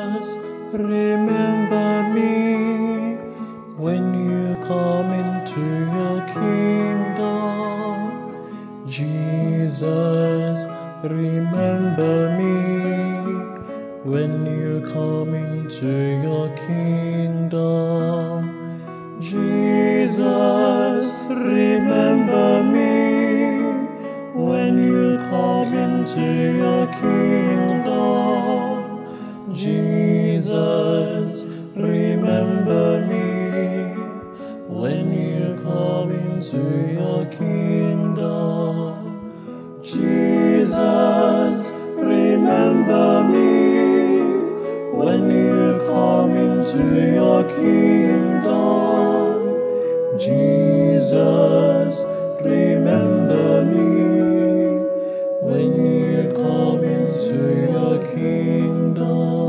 remember me when you come into your kingdom. Jesus, remember me when you come into your kingdom. Jesus, remember me when you come into your kingdom. Jesus, remember me when you come into your kingdom. Jesus, remember me when you come into your kingdom. Jesus, remember me when you come into your kingdom.